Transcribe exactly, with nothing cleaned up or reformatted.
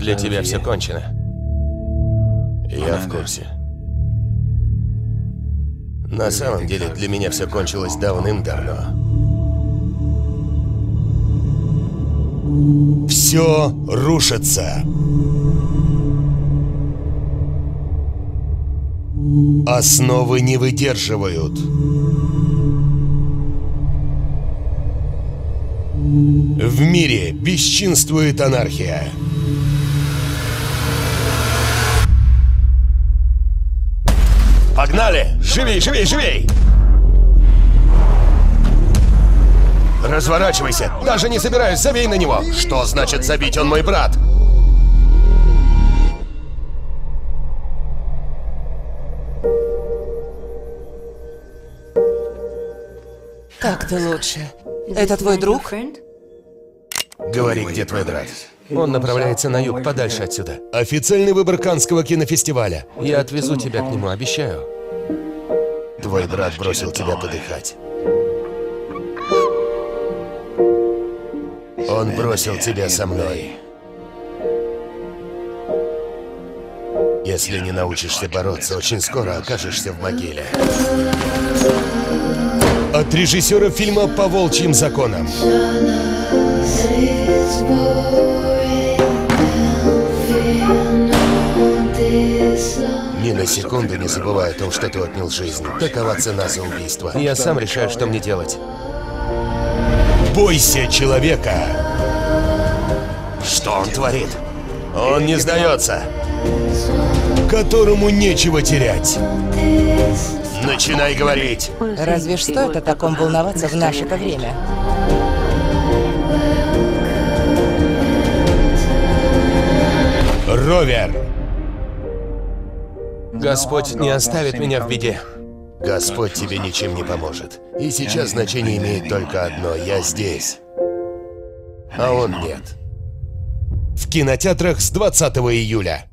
Для тебя все кончено. Я в курсе. На самом деле, для меня все кончилось давным-давно. Все рушится. Основы не выдерживают. В мире бесчинствует анархия. Погнали! Живей, живей, живей! Разворачивайся! Даже не собираюсь, забей на него! Что значит забить, он мой брат? Так-то лучше. Это твой друг? Говори, где твой брат. Он направляется на юг, подальше отсюда. Официальный выбор Каннского кинофестиваля. Я отвезу тебя к нему, обещаю. Твой брат бросил тебя подыхать. Он бросил тебя со мной. Если не научишься бороться, очень скоро окажешься в могиле. От режиссера фильма «По волчьим законам». Ни на секунду не забывай о том, что ты отнял жизнь. Такова цена за убийство. Я сам решаю, что мне делать. Бойся человека! Что он творит? Он не сдается. Которому нечего терять. Начинай говорить. Разве ж стоит о таком волноваться в наше-то время? Ровер! Господь не оставит меня в беде. Господь тебе ничем не поможет. И сейчас значение имеет только одно. Я здесь. А он нет. В кинотеатрах с двадцатого июля.